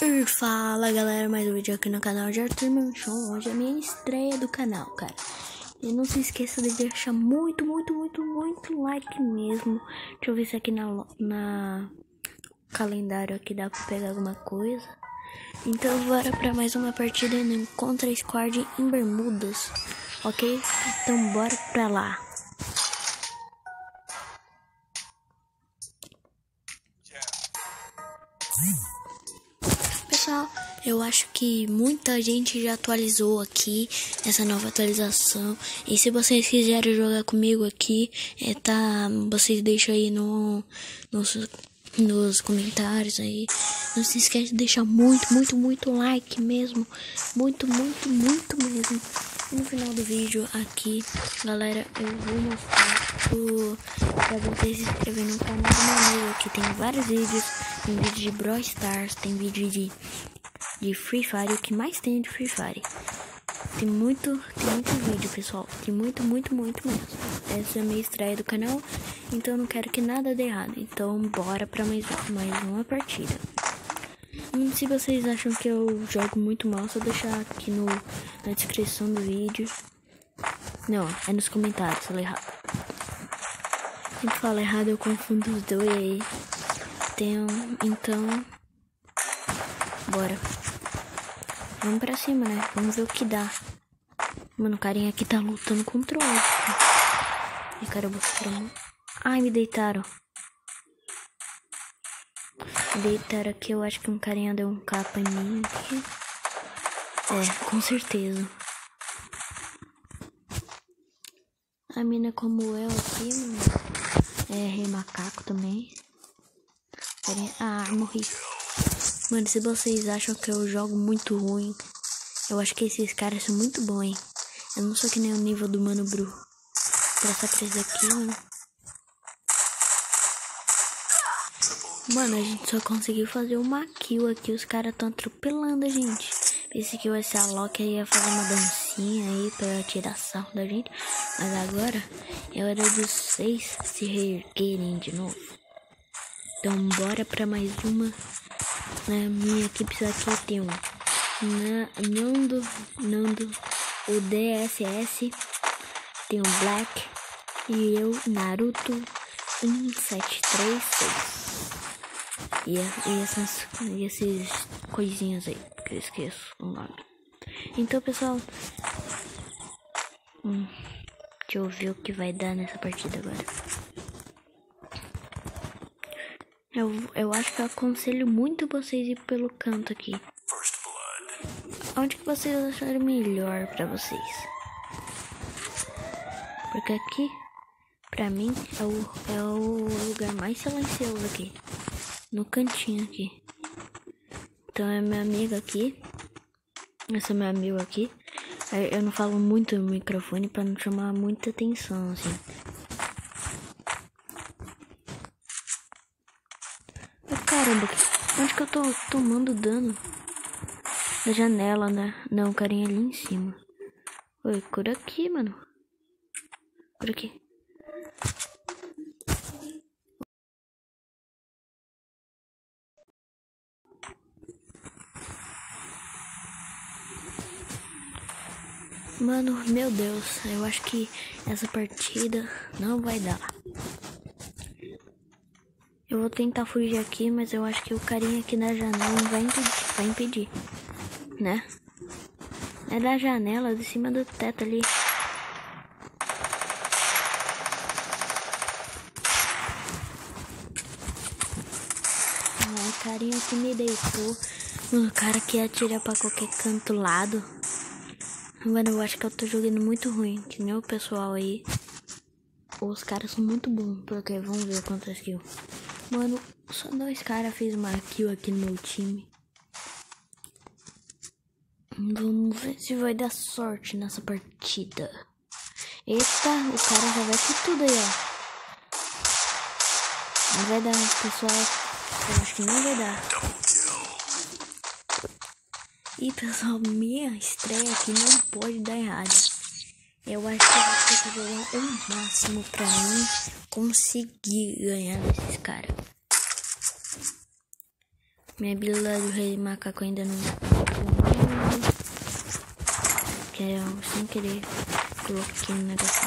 Fala galera, mais um vídeo aqui no canal de Arthur Manchon. Hoje é a minha estreia do canal, cara. E não se esqueça de deixar muito like mesmo. Deixa eu ver se aqui na calendário aqui dá pra pegar alguma coisa. Então bora pra mais uma partida no Contra Squad em Bermudas, ok? Então bora pra lá. Pessoal, eu acho que muita gente já atualizou aqui essa nova atualização. E se vocês quiserem jogar comigo aqui, vocês deixam aí nos comentários aí. Não se esquece de deixar muito like mesmo. Muito mesmo. No final do vídeo aqui, galera, eu vou mostrar pra vocês se inscreverem no canal do meu amigo aqui. Tem vários vídeos. Tem vídeo de Brawl Stars, tem vídeo de Free Fire. O que mais tem é de Free Fire. Tem muito vídeo, pessoal. Tem muito mesmo. Essa é a minha estreia do canal, então eu não quero que nada dê errado. Então bora pra mais uma partida. Se vocês acham que eu jogo muito mal, só deixar aqui na descrição do vídeo. Não, é nos comentários, falei errado. Sempre falo errado, eu confundo os dois aí. Então, bora. Vamos pra cima, né? Vamos ver o que dá. Mano, o carinha aqui tá lutando contra o outro. Ai, caramba. Ai, me deitaram. Me deitaram aqui. Eu acho que um carinha deu um capa em mim aqui. É, com certeza. A mina como eu aqui, mano. É, rei macaco também. Ah, morri. Mano, se vocês acham que eu jogo muito ruim, eu acho que esses caras são muito bons, hein. Eu não sou que nem o nível do Mano Bru. Pra essa presa aqui, mano. Mano, a gente só conseguiu fazer uma kill aqui. Os caras tão atropelando a gente. Pensei que esse Alok ia fazer uma dancinha aí pra tirar sarro da gente. Mas agora é hora dos 6 se reerguerem de novo. Então bora pra mais uma. Na minha equipe aqui tem Nando, o DSS, tem o Black e eu, Naruto 1736. E esses coisinhas aí, que eu esqueço o nome. Então pessoal, deixa eu ver o que vai dar nessa partida agora. Eu acho que eu aconselho muito vocês ir pelo canto aqui. Onde que vocês acharem melhor pra vocês? Porque aqui, pra mim, é o lugar mais silencioso aqui. No cantinho aqui. Então é minha amiga aqui. Esse é meu amigo aqui. Eu não falo muito no microfone pra não chamar muita atenção, assim. Caramba, onde que eu tô tomando dano? Da janela, né? Não, carinha ali em cima. Oi, por aqui, mano. Por aqui. Mano, meu Deus. Eu acho que essa partida não vai dar. Eu vou tentar fugir aqui, mas eu acho que o carinha aqui na janela vai impedir, né? É da janela, de cima do teto ali. O carinha que me deitou. O cara que atira pra qualquer canto lado. Mano, eu acho que eu tô jogando muito ruim, que nem o pessoal aí. Os caras são muito bons, porque vamos ver quantas kills. Mano, só 2 caras fez uma kill aqui no meu time. Vamos ver se vai dar sorte nessa partida. Eita, o cara já vai com tudo aí, ó. Não vai dar, pessoal. Eu acho que não vai dar. E pessoal, minha estreia aqui não pode dar errado. Eu acho que eu vou ter que jogar o máximo pra mim conseguir ganhar desses caras. Minha habilidade do rei macaco ainda não. Que eu sem querer coloquei um negócio.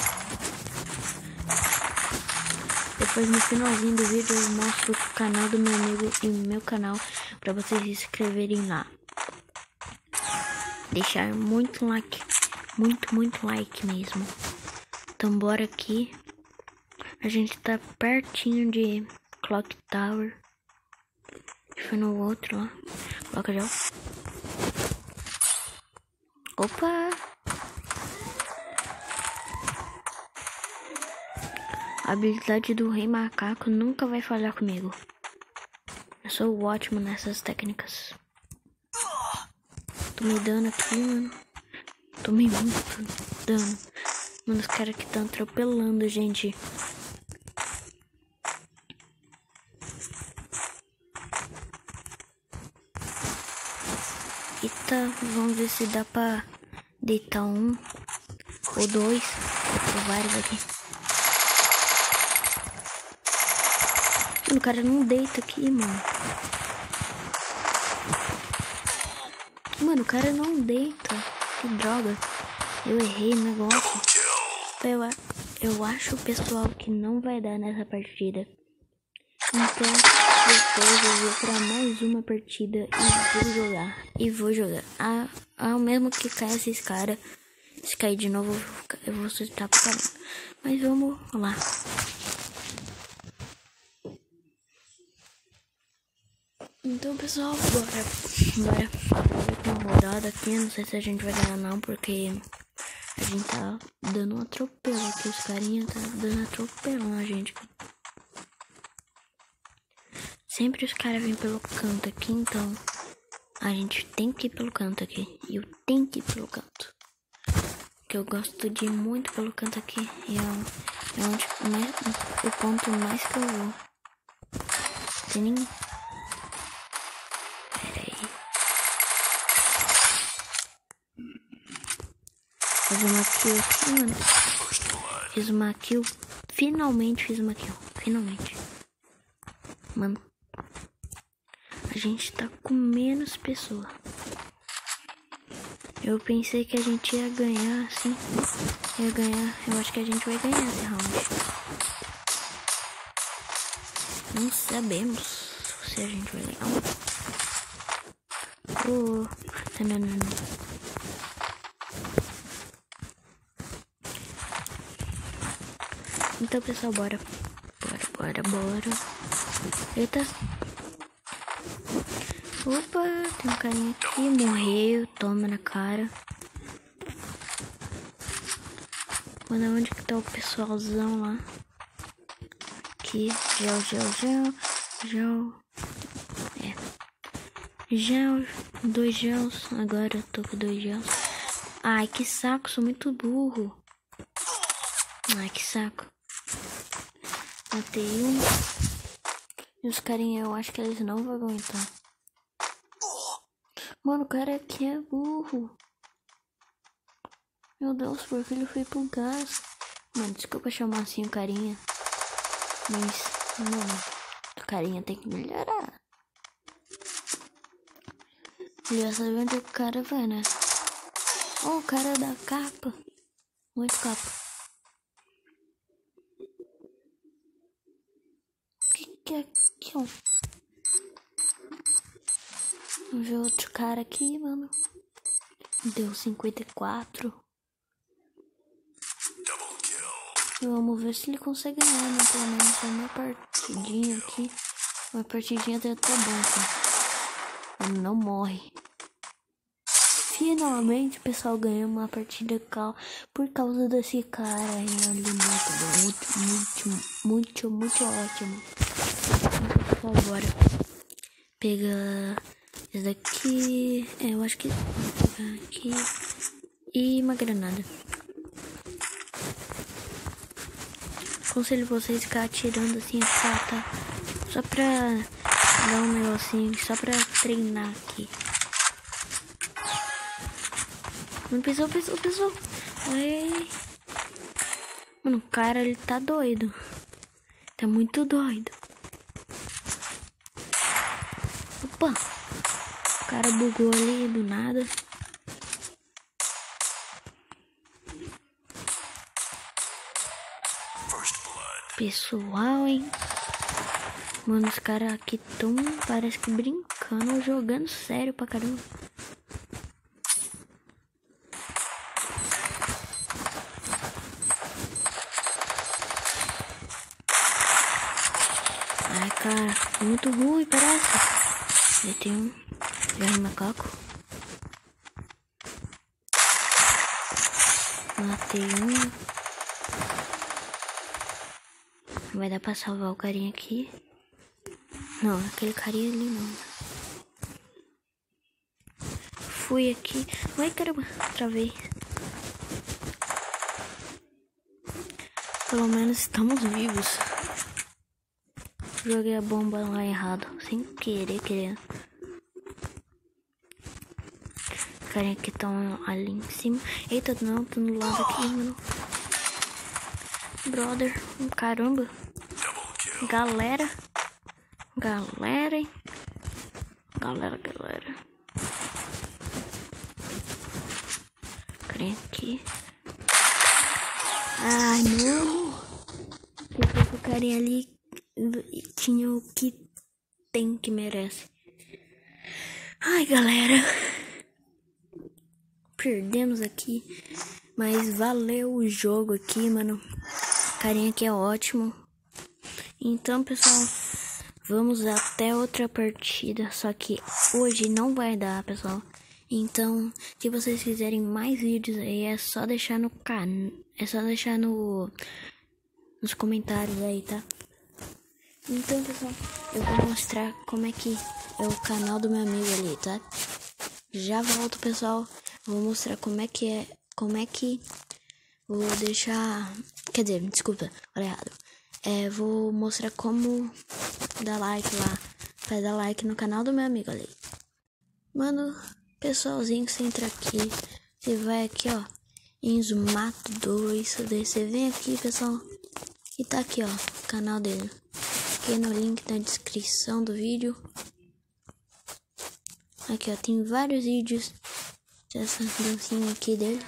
Depois no finalzinho do vídeo eu mostro o canal do meu amigo e o meu canal para vocês se inscreverem lá. Deixar muito like, muito like mesmo. Então bora aqui. A gente tá pertinho de Clock Tower. Foi no outro lá. Coloca já. Opa! A habilidade do rei macaco nunca vai falhar comigo. Eu sou ótimo nessas técnicas. Tô me dando aqui, mano. Tomei muito dano. Mano, os caras que estão atropelando, gente. Eita, vamos ver se dá pra deitar um ou dois ou vários aqui. Mano, o cara não deita aqui, mano. Mano, o cara não deita. Que droga. Eu errei o negócio. Eu acho, pessoal, que não vai dar nessa partida. Então, depois eu vou pra mais uma partida e vou jogar. Ao mesmo que caia esses caras, se cair de novo, eu vou soltar pro caramba. Mas vamos lá. Então, pessoal, bora ter uma rodada aqui. Não sei se a gente vai ganhar não, porque a gente tá dando um atropelo aqui. Os carinha tá dando atropelo na gente. Sempre os caras vêm pelo canto aqui, então a gente tem que ir pelo canto aqui. E eu tenho que ir pelo canto. Porque eu gosto de ir muito pelo canto aqui. E é onde o ponto mais que eu vou. Tem ninguém. Pera aí. Fazer uma kill aqui, mano. Fiz uma kill. Finalmente fiz uma kill. Finalmente. Mano. A gente tá com menos pessoas. Eu pensei que a gente ia ganhar, assim. Eu acho que a gente vai ganhar esse round. Não sabemos se a gente vai ganhar. Não. Então, pessoal, bora. Eita. Opa, tem um carinha aqui, morreu, toma na cara. Mano, onde que tá o pessoalzão lá? Aqui, gel. Gel, 2 gels, agora eu tô com 2 gels. Ai, que saco, sou muito burro. Ai, que saco. Matei um. E os carinha, eu acho que eles não vão aguentar. Mano, o cara aqui é burro. Meu Deus, porque ele foi pro gás. Mano, desculpa chamar assim o carinha. Mas, mano, o carinha tem que melhorar. Ele já sabe onde o cara vai, né? Oh, o cara da capa. Muito capa. O que é aqui, ó? Vamos ver outro cara aqui, mano. Deu 54. Vamos ver se ele consegue ganhar, né? Pelo menos uma partidinha aqui. Uma partidinha até tá bom, tá? Ele não morre. Finalmente o pessoal ganhou uma partida por causa desse cara aí. Muito ótimo. Então, bora pegar esse daqui. Eu acho que vou pegar aqui. E uma granada. Aconselho vocês ficar atirando assim, tá? Só pra dar um negocinho, só pra treinar aqui. Mano, pessoal. Ai. Mano, o cara, ele tá doido. Tá muito doido. Opa! O cara bugou ali do nada. Pessoal, hein? Mano, os caras aqui tão, parece que brincando ou jogando sério pra caramba. Ai, cara, muito ruim, parece. Aí tem um macaco. Matei um. Vai dar pra salvar o carinha aqui. Não, aquele carinha ali não. Fui aqui. Ai, caramba, travei. Pelo menos estamos vivos. Joguei a bomba lá errado. Sem querer, querendo. O carinha que tá ali em cima. Eita, não, tô no lado aqui, mano. Brother, caramba. Galera, hein? Galera. Crê aqui. Ai, não. Porque o carinha ali tinha o que tem que merece. Ai, galera. Perdemos aqui. Mas valeu o jogo aqui, mano. O carinha aqui é ótimo. Então, pessoal, vamos até outra partida. Só que hoje não vai dar, pessoal. Então, se vocês quiserem mais vídeos aí, é só deixar no canal. É só deixar nos comentários aí, tá? Então, pessoal, eu vou mostrar como é que é o canal do meu amigo ali, tá? Já volto, pessoal. Vou mostrar como é que vou deixar... Quer dizer, desculpa, olha errado. Vou mostrar como dar like lá. Pra dar like no canal do meu amigo ali. Mano, pessoalzinho, você entra aqui. Você vai aqui, ó. Enzo Mato 2. Você vem aqui, pessoal. E tá aqui, ó. O canal dele. Aqui no link na descrição do vídeo. Aqui, ó. Tem vários vídeos dessa dancinha aqui dele.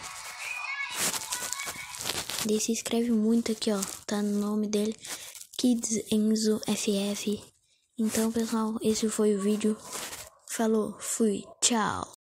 Daí se inscreve muito aqui, ó. Tá no nome dele. Kids Enzo FF. Então, pessoal, esse foi o vídeo. Falou, fui, tchau.